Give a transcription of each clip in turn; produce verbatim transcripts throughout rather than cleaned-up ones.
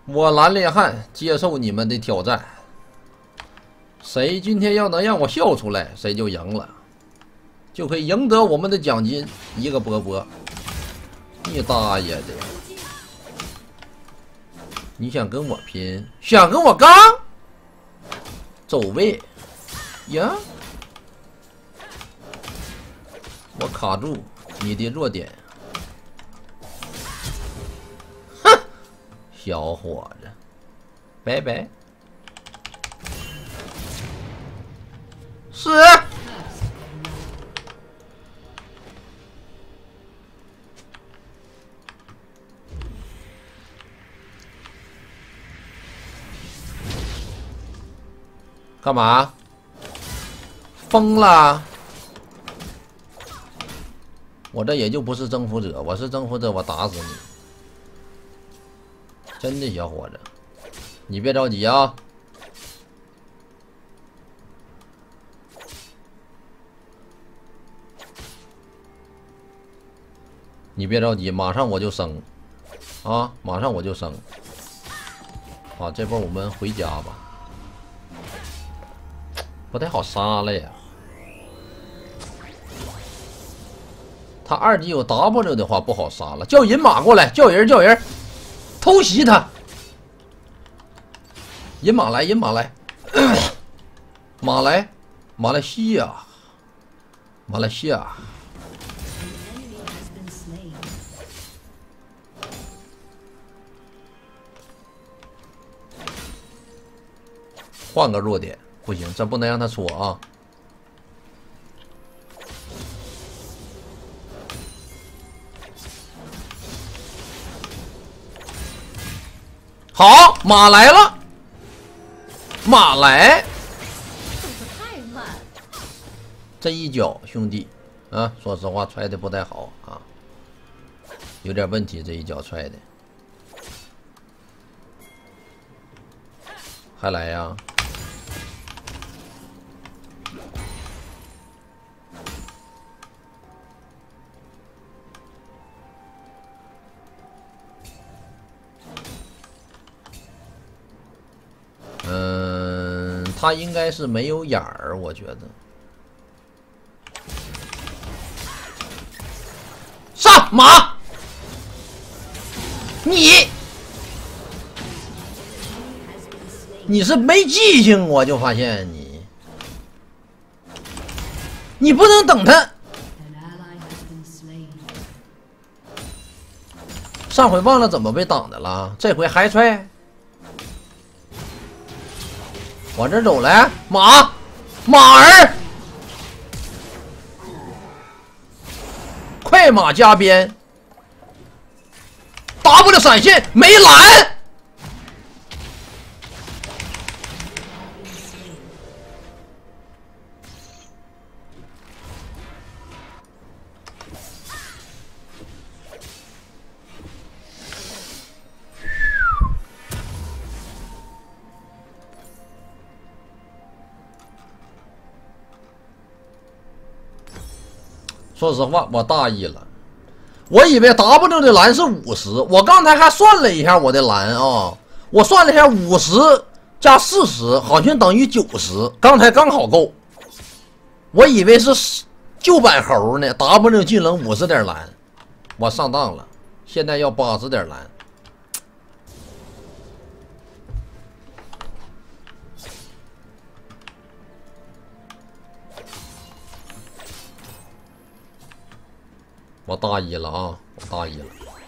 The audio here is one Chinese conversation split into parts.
我蓝烈汉接受你们的挑战，谁今天要能让我笑出来，谁就赢了，就可以赢得我们的奖金一个波波。你大爷的！你想跟我拼？想跟我刚？走位呀！我卡住你的弱点。哼，小伙子，拜拜。是。干嘛？疯了！我这也就不是征服者，我是征服者，我打死你！真的，小伙子，你别着急啊！你别着急，马上我就升啊！马上我就升。好，这波我们回家吧。不太好杀了呀！他二级有 W 的话不好杀了。叫银马过来，叫人叫人，偷袭他！银马来，银马来，马来，马来西亚，马来西亚。换个弱点。不行，这不能让他戳啊！好，马来了，马来，这一脚兄弟啊，说实话踹的不太好啊，有点问题，这一脚踹的，还来呀？嗯，他应该是没有眼儿，我觉得。上马，你你是没记性，我就发现你，你不能等他。上回忘了怎么被挡的了，这回还踹。往这走来，马马儿，快马加鞭 ，W 闪现没拦，说实话，我大意了，我以为 W 的蓝是五十，我刚才还算了一下我的蓝啊，我算了一下五十加四十好像等于九十，刚才刚好够。我以为是旧版猴呢 ，W 技能五十点蓝，我上当了，现在要八十点蓝。我大意了啊！我大意了。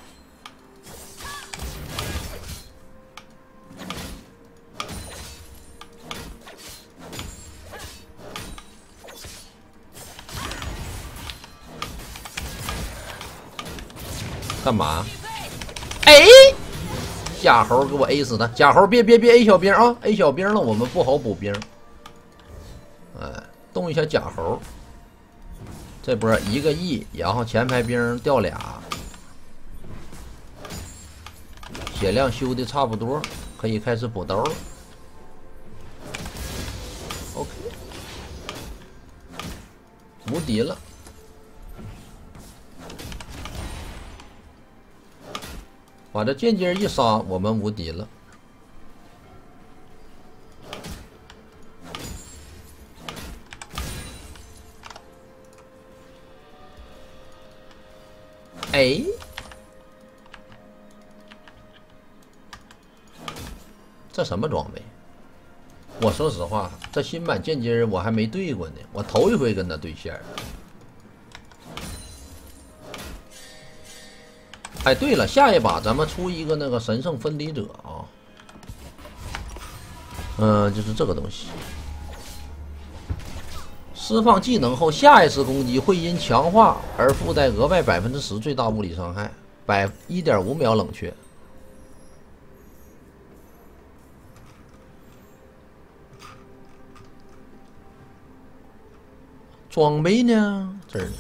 干嘛？哎，假猴给我 A 死他！假猴别别别 A 小兵啊 ！A 小兵了，我们不好补兵。哎，动一下假猴。这波一个 E， 然后前排兵掉俩，血量修的差不多，可以开始补刀了。OK， 无敌了。把这剑尖一杀，我们无敌了。 哎，这什么装备？我说实话，这新版剑姬儿我还没对过呢，我头一回跟他对线。哎，对了，下一把咱们出一个那个神圣分离者啊，嗯、呃，就是这个东西。释放技能后，下一次攻击会因强化而附带额外百分之十最大物理伤害，百一点五秒冷却。装备呢？这儿呢。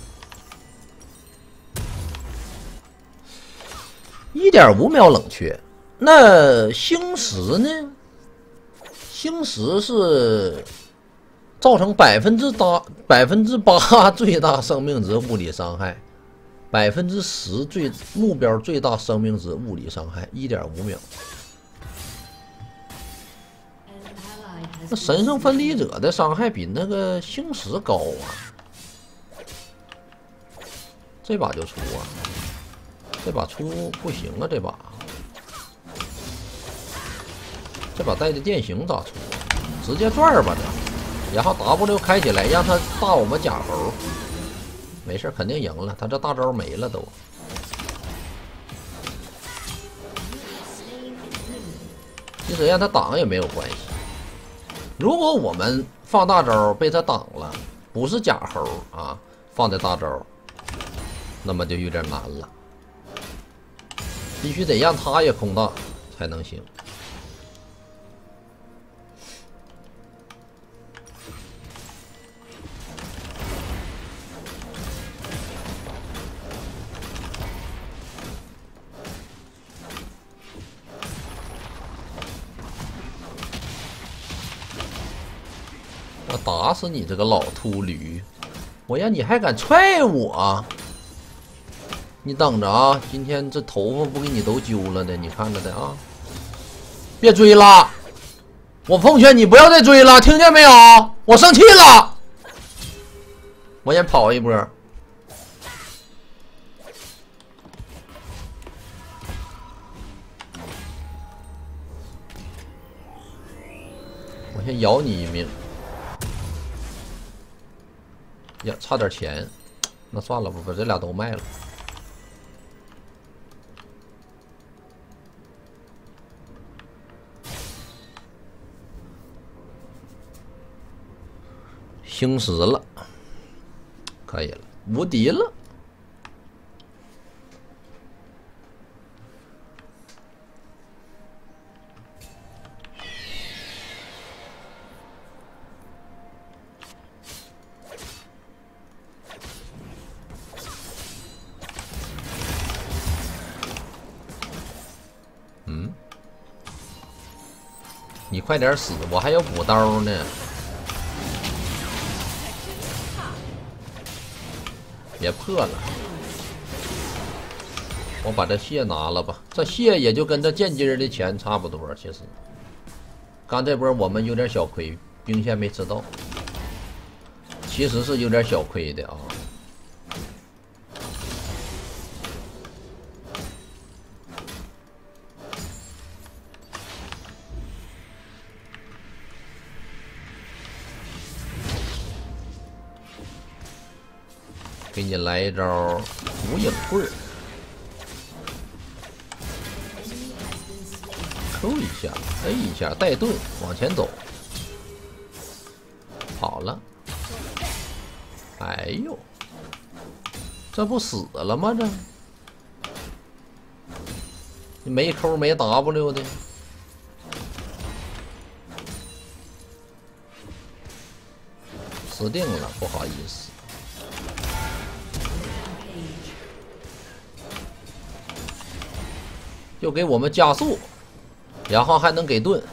一点五秒冷却。那星石呢？星石是造成百分之八百分之八最大生命值物理伤害，百分之十最目标最大生命值物理伤害，一点五秒。那神圣分离者的伤害比那个星石高啊！这把就出啊！这把出不行啊！这把，这把带的电刑咋出？直接转吧这，然后 W 开起来让他打我们假猴，没事肯定赢了。他这大招没了都。其实让他挡也没有关系。如果我们放大招被他挡了，不是假猴啊，放的大招，那么就有点难了。必须得让他也空大才能行。我打死你这个老秃驴！我让你还敢踹我！你等着啊！今天这头发不给你都揪了的，你看着的啊！别追了，我奉劝你不要再追了，听见没有？我生气了，我先跑一波。我先咬你一命。呀，差点钱，那算了，不把这俩都卖了。星石了，可以了，无敌了。嗯，你快点死，我还有补刀呢。别破了，我把这蟹拿了吧。这蟹也就跟这剑姬的钱差不多。其实，刚这波我们有点小亏，兵线没吃到，其实是有点小亏的啊。给你来一招无影棍儿，扣一下 ，A 一下，带盾往前走，好了。哎呦，这不死了吗？这没扣没 W 的，死定了，不好意思。就给我们加速，然后还能给盾。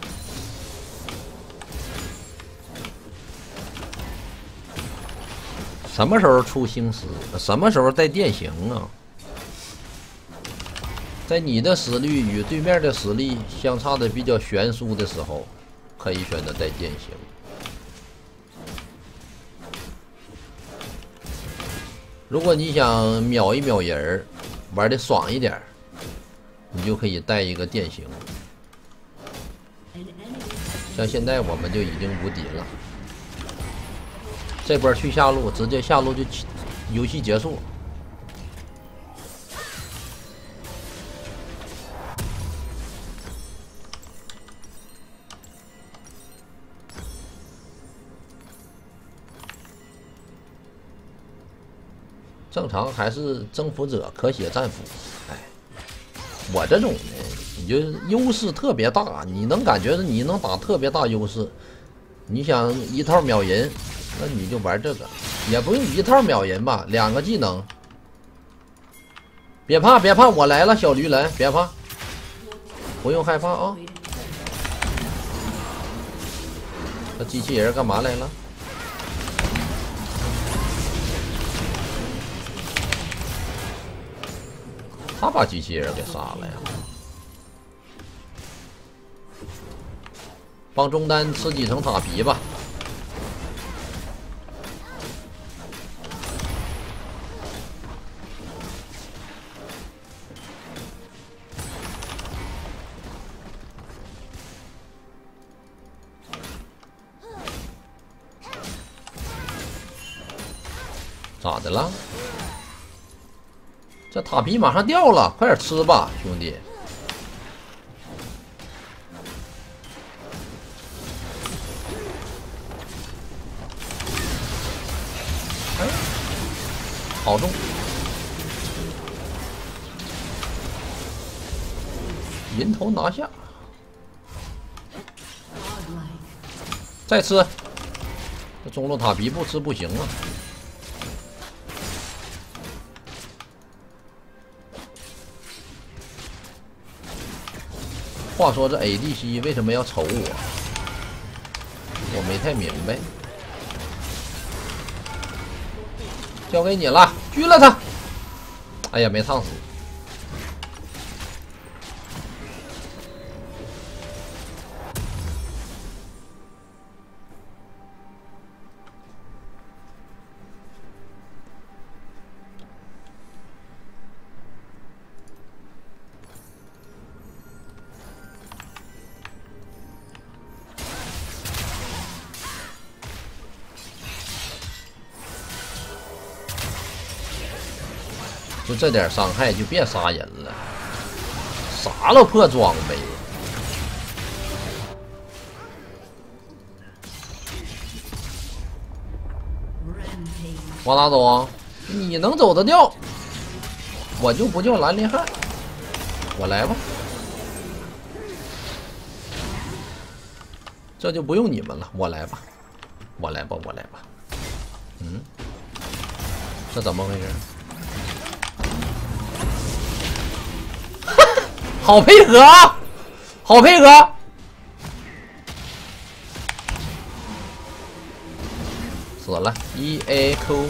什么时候出星石？什么时候带电刑啊？在你的实力与对面的实力相差的比较悬殊的时候，可以选择带电刑。如果你想秒一秒人儿， 玩的爽一点，你就可以带一个电刑。像现在我们就已经无敌了，这波去下路，直接下路就游戏结束。正常还是征服者可写战俘，哎，我这种呢，你就优势特别大，你能感觉你能打特别大优势。你想一套秒人，那你就玩这个，也不用一套秒人吧，两个技能。别怕别怕，我来了，小驴人，别怕，不用害怕啊。这机器人干嘛来了？他把机器人给杀了呀！帮中单吃几层塔皮吧。咋的了？这塔皮马上掉了，快点吃吧，兄弟！哎，好中！人头拿下，再吃。这中路塔皮不吃不行啊！话说这 A D C 为什么要瞅我？我没太明白。交给你了，狙了他！哎呀，没烫死。就这点伤害就别杀人了，啥了破装备。往哪走啊？你能走得掉，我就不叫兰陵汉。我来吧，这就不用你们了，我来吧，我来吧，我来吧。嗯，这怎么回事？好配合啊，好配合！死了 ，E A Q。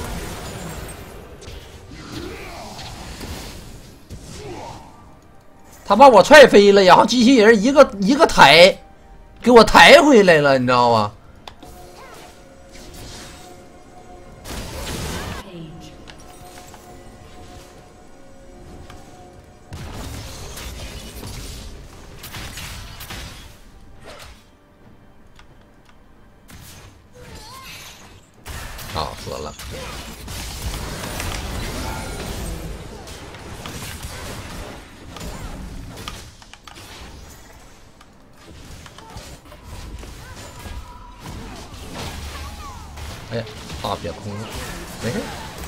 他把我踹飞了，然后机器人一个一个抬，给我抬回来了，你知道吗？啊，死了！哎呀，大别空了，没事，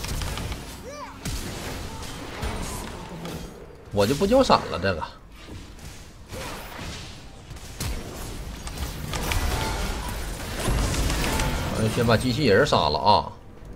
我就不交闪了，这个。先把机器人杀了啊！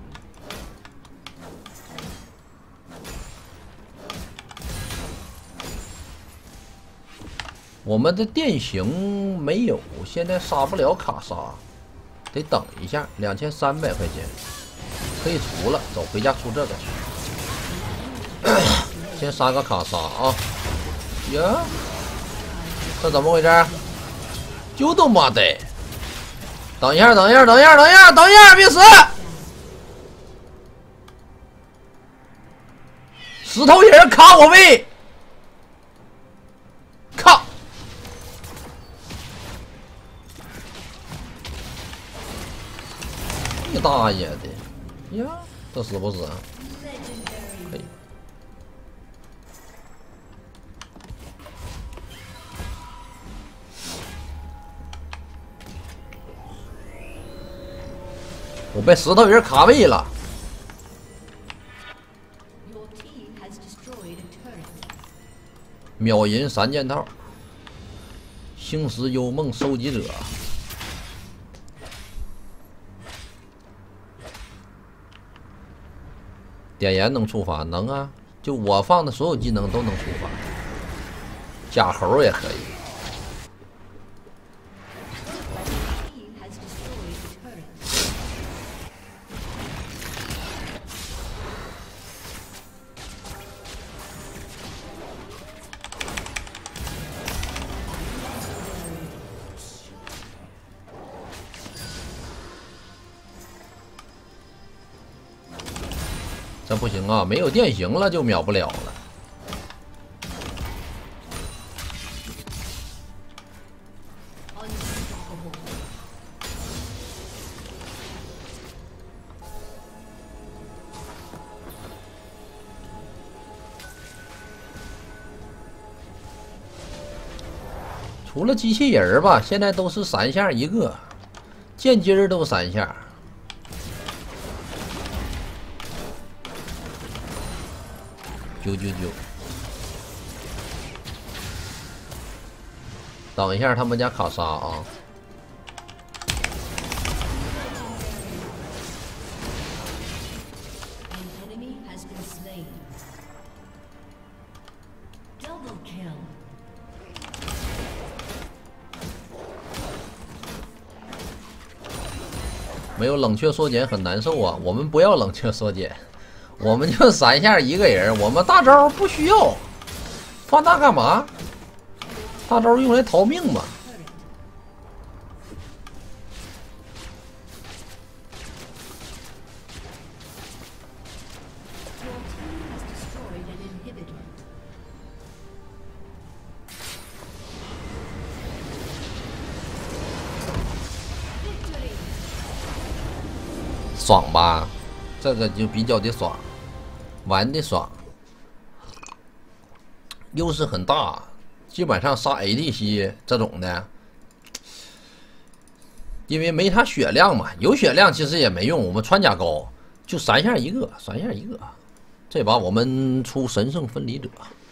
我们的电刑没有，现在杀不了卡莎，得等一下，两千三百块钱可以出了，走回家出这个去。先杀个卡莎啊！呀，这怎么回事？就他妈的！等一下，等一下，等一下，等一下，等一下，别死！ 石头人卡我位，靠！你大爷的呀！这死不死啊？可以。我被石头人卡位了。 秒银三件套，星石幽梦收集者，点燃能触发？能啊，就我放的所有技能都能触发，假猴也可以。 这不行啊，没有电刑了就秒不了了。除了机器人吧，现在都是三下一个，剑姬儿都三下。 九九九，等一下，他们家卡莎啊！没有冷却缩减很难受啊！我们不要冷却缩减。 我们就三下一个人，我们大招不需要，放大干嘛？大招用来逃命嘛。爽吧？这个就比较的爽。 玩的爽，优势很大，基本上杀 A D C 这种的，因为没他血量嘛，有血量其实也没用，我们穿甲高，就三下一个，三下一个，这把我们出神圣分离者。